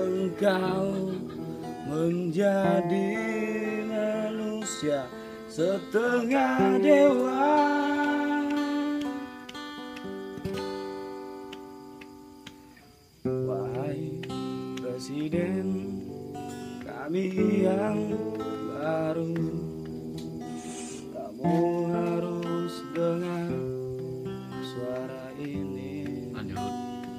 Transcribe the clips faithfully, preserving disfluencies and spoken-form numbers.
engkau menjadi manusia setengah dewa. Wahai Presiden kami yang baru, kamu harus dengar suara ini. Lanjut.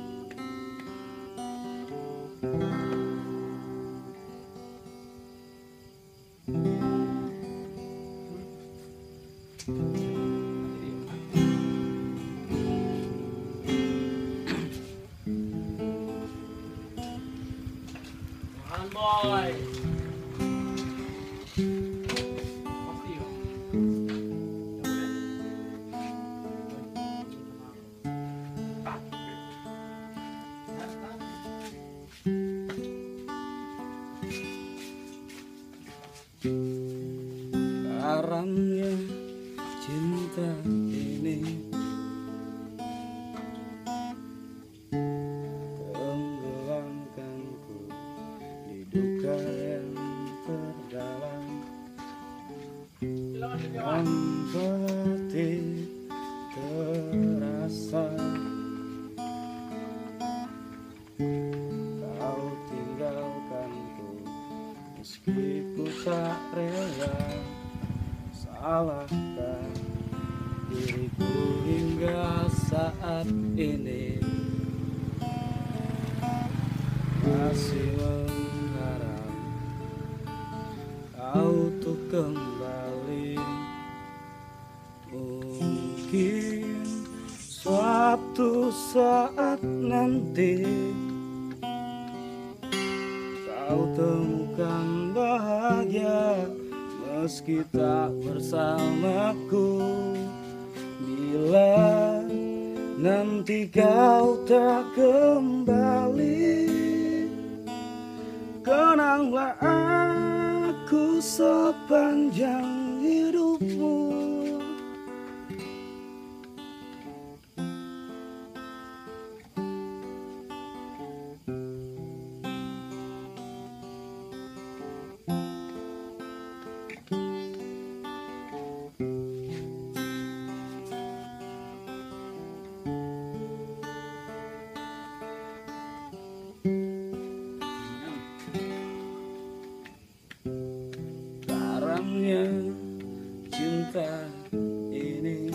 Boy. Karamnya cinta ini tenggelamkanku di duka yang terdalam. Empati terasa, kau tinggalkanku meski ku tak rela. Salahkah diriku hingga saat ini masih mengharap kau tuh kembali. Mungkin suatu saat nanti kau temukan bahagia meski tak bersamaku. Bila nanti kau tak kembali, kenanglah aku sepanjang hidupmu. Karamnya cinta ini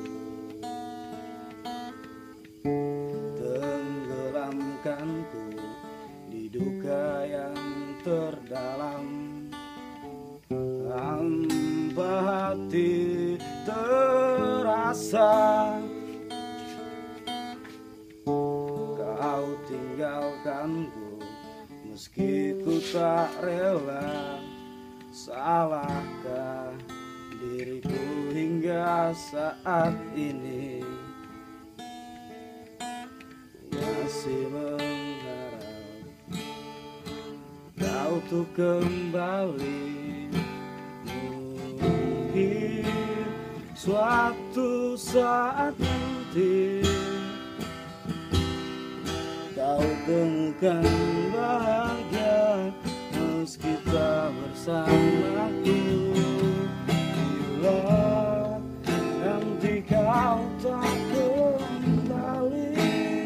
tenggelamkanku di duka yang terdalam. Hampa hati terasa, kau tinggalkanku meski ku tak rela. Salahkah diriku hingga saat ini masih mengharap kau tuh kembali. Mungkin suatu saat nanti kau temukan bahagia meski tak bersamaku. Bila nanti kau tak kembali,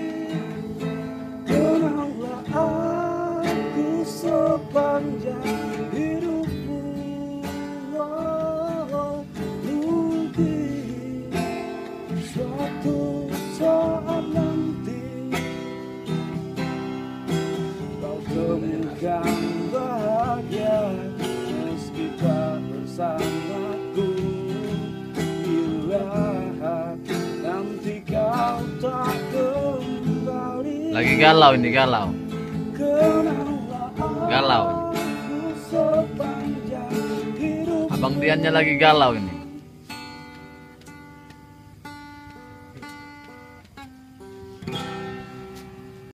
kenanglah aku sepanjang hidupmu. Oh, mungkin suatu saat nanti kau temukan bahagia meski tak bersamaku. Bila nanti kau tak kembali, Lagi galau ini, galau. Galau. Abang Diannya lagi galau ini.